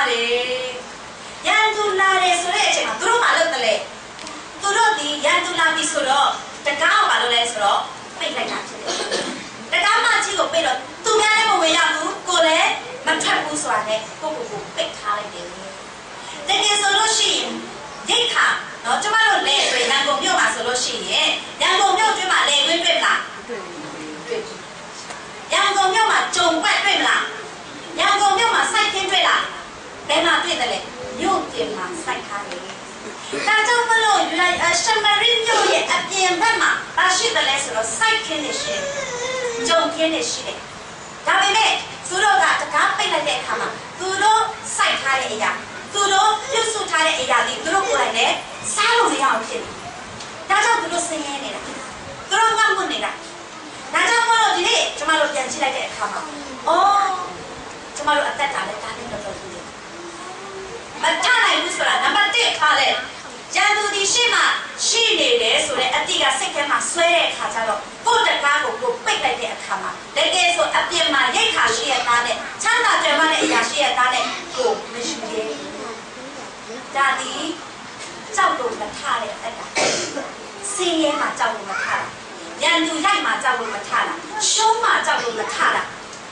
တယ်။ရန်သူလာတယ်ဆိုတဲ့အချိန်မှာသူတို့မလုပ်တယ်လေ။သူတို့ဒီရန်သူလာပြီဆိုတော့တကားကဘာလုပ်လဲဆိုတော့ပိတ်လိုက်တာဖြစ်တယ်။တကားမကြီးကိုပိတ်တော့သူများလည်းမဝင်ရဘူးကိုလည်းမထွက်ဘူးဆိုတာနဲ့ကိုပိတ်ထားလိုက်တယ်။တကယ်ဆိုလို့ရှိရင်ရိတ်ခါနော်ကျမတို့လေဆိုရန်ကုန်မြို့မှာဆိုလို့ရှိရင်ရန်ကုန်မြို့တွင်းမှာလေဝင်းတွေ့မလားတွေ့ရန်ကုန်မြို့မှာဂျုံကွက်တွေ့မလားရန်ကုန်မြို့မှာစိုက်ခင်းတွေ့လားဘယ်မှာတွေ့တယ်လဲမြို့ပြင်မှာစိုက်ထားတယ်ဒါကြောင့်မလို့ရှမရီမြို့ရဲ့အပြင်ဘက်မှာဘာရှိတယ်လဲဆိုတော့စိုက်ခင်းနေရှိတယ်ဂျုံခင်းနေရှိတယ်ဒါပေမဲ့သူတို့ကတကားပိတ်လိုက်တဲ့အခါမှာသူတို့စိုက်ထားတဲ့အရာသူတို့ပြုစုထားတဲ့အရာတွေသူတို့ကိုယ်တိုင်လည်းစားလို့မရအောင်ဖြစ်နေဒါကြောင့်သူတို့ဆင်းရဲနေတာသူတို့ငတ်မွနေတာဒါကြောင့်မလို့ဒီနေ့ကျမတို့ပြန်ကြည့်လိုက်တဲ့အခါမှာအော်ကျမတို့အသက်တာလည်းဒါနဲ့တော်တော်ကြီးတယ်မထနိုင်ဘူးဆိုတာနံပါတ်1ခါလဲရန်သူဒီရှိမှရှိနေတယ်ဆိုတဲ့အတိကစိတ်ထဲမှာဆွဲတဲ့အခါကျတော့ကိုယ့်တကားကိုပိတ်လိုက်တဲ့အခါမှာတကယ်ဆိုအပြင်မှာရိတ်ခါရှိရသားနဲ့ချမ်းသာကြွယ်ဝတဲ့အရာရှိရသားနဲ့ကိုမရှိသေးဘူးဒါဒီကြောက်လို့မထတဲ့အတက်ကစင်းရဲမှာကြောက်လို့မထတာရန်သူရိုက်မှာကြောက်လို့မထတာရှုံးမှာကြောက်လို့မထတာဒါ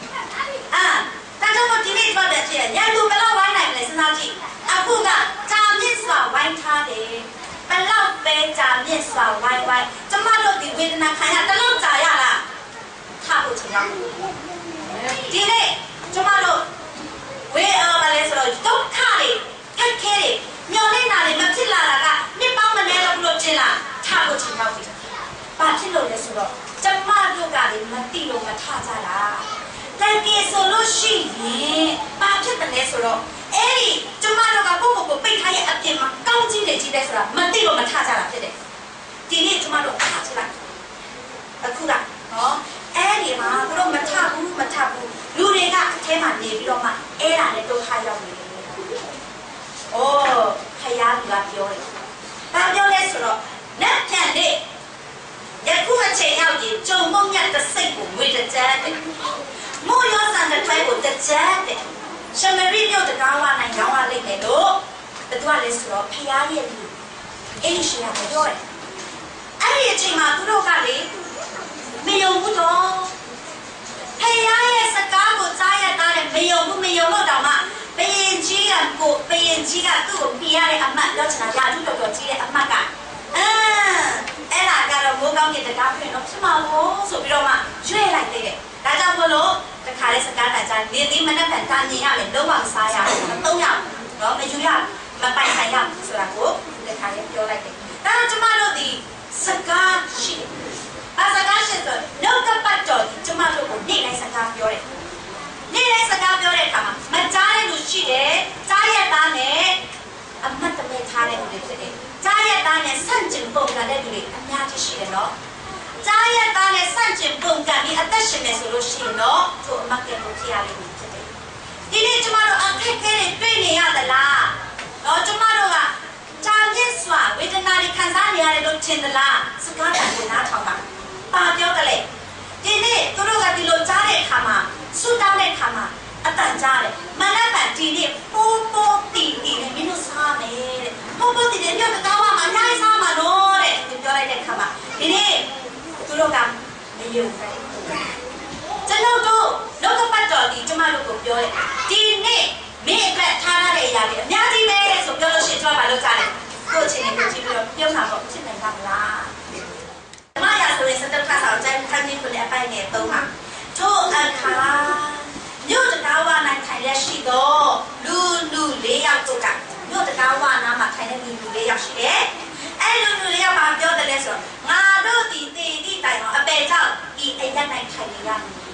ကြောင့်ဒီနေ့တော့တဲ့ချင်းရန်သူဘယ်လောက်ဝိုင်းနိုင်မလဲစဉ်းစားကြည့်အခုကကြာမြင့်စွာဝိုင်းထားတယ်ဘယ်လောက်ပဲကြာမြင့်စွာဝိုင်းကျမတို့ဒီဝေဒနာခံရတလောက်ကြာရလားထဖို့ချိန်ရောက်ဒီနေ့ကျမတို့ဘာလဲဆိုတော့ဒုက္ခတွေခက်ခဲတွေမျောနေတာတွေမဖြစ်လာတာကနှစ်ပေါင်းမနေတော့လို့ချင်းလားထဖို့ချိန်ရောက်ပြီဘာဖြစ်လို့လဲဆိုတော့ကျမတို့ကလည်းမတိလို့မထကြတာတကယ်ဆိုလို့ရှိရင်ဘာဖြစ်တယ်လဲဆိုတော့အဲ့ဒီကျမတို့ကကိုပိတ်ထားရဲ့အပြင်မှာကောင်းကြီးတယ်ကြီးတယ်ဆိုတာမတိလို့မထကြတာဖြစ်တယ်ဒီနေ့ကျမတို့အားချလိုက်အခုကနော်အဲ့ဒီမှာသူတို့မထဘူးလူတွေကအထဲမှာနေပြီးတော့မှအဲ့ဒါနဲ့ဒုက္ခရောက်နေတယ်။အိုးခရားကပြောတယ်။ဘာပြောလဲဆိုတော့လက်ပြန်တဲ့ယခုအချိန်ရောက်ရင်ကြုံမုံမြတ်တဲ့စိတ်ကိုဝေတကြတဲ့မိုးရောစံတဲ့ဖိုင်ကိုတကြတဲ့ရှမရီမြို့တကားဝနိုင်ရောင်းရလိမ့်မယ်လို့သူကလည်းဆိုတော့ဖရားရဲ့လူအဲ့ဒီရှင်ကပြောတယ်။အဲ့ဒီအချိန်မှာသူတို့ကလေမယုံဘူးတော့ဖရားရဲ့စကားကိုကြားရတာနဲ့မယုံလို့တောင်မှဘယင်ကြီးကသူ့ကိုပြရတဲ့အမတ်ပြောချင်တာရာထူးတော်ကြီးတဲ့အမတ်ကအဲ့ဒါကတော့မိုးကောင်းကတကားပြင်တော့ဖြစ်မှာလို့ဆိုပြီးတော့မှရွေ့လိုက်တယ်ဒါကြောင့်မလို့တခါလေးစကားတန်ကြနေသည်မနဲ့တာမြင်ရမယ်လုံးဝစားရမယ်မသုံးရဘူးတော့မယူရမပိုင်ဆိုင်ရဆိုတာကိုတခါလေးပြောလိုက်တယ်ဒါတော့ကျမတို့ဒီစကားရှိတယ်စကားရှိဆိုနောက်ကပတ်တော်ကျမတို့ကိုနေ့တိုင်းစကားပြောတယ်နေ့တိုင်းစကားပြောတဲ့အခါမှာမကြားတဲ့လူရှိတယ်ကြားရတာနဲ့အမတ်တမဲထားတဲ့လူတွေဖြစ်တယ်ကြားရတာနဲ့ဆန့်ကျင်ပုံကတဲ့လူတွေအများကြီးရှိတယ်နော်ကြားရတာနဲ့ဆန့်ကျင်ပုံကပြီးအသက်ရှင်နေဆိုလို့ရှိရင်တော့သူအမတ်ကကိုဖြစ်ရလိမ့်မယ်ဖြစ်တယ်ဒီနေ့ကျမတို့အခက်အခဲတွေတွေ့နေရသလားတော့ကျမတို့ကကြာမြင့်စွာဝေဒနာတွေခံစားနေရတယ်လို့ထင်သလားစကားတန်ကိုနားထောင်တာပါပြောကြလေဒီနေ့သူတို့ကဒီလိုကြားတဲ့အခါမှာဆူတောင်းတဲ့အခါမှာအတန်ကြားတယ်မနက်ဖြန်ဒီနေ့ပိုးတီနဲ့မင်းတို့စားမယ်တဲ့ပိုးတီနဲ့မြို့ကောင်းမှာအများကြီးစားမှာတော့တဲ့သူပြောလိုက်တဲ့အခါမှာဒီနေ့သူတို့ကမယုံဘူးကျွန်တော်တို့လောကပတ်တော်ဒီကျမတို့ကိုပြောတယ်ဒီနေ့မင်းအတွက်ထားရတဲ့အရာတွေအများကြီးပဲဆိုပြောလို့ရှိရင်ကျွန်တော်ဘာလုပ်ကြလဲကိုယ့်ချင်းနဲ့ကိုကြည့်ပြီးတော့ပြောမှာတော့ဖြစ်နိုင်ပါမလားမရဆိုရင်စတဲ့ခါဆောင်ကျန်ခန်းကြီးကိုလည်းအပိုင်နဲ့သုံးပါထို့အခါမြို့တကားဝနိုင်ထိုင်ရရှိတော့လူ၄ယောက်တို့ကမြို့တကားဝနာမှာထိုင်တဲ့လူ၄ယောက်ရှိတယ်အဲ့လူ၄ယောက်ဘာပြောတယ်လဲဆိုတော့ငါတို့ဒီတေတီတိုင်အောင်အပေကြောင့်ဒီအရက်နိုင်ထိုင်နေရမယ်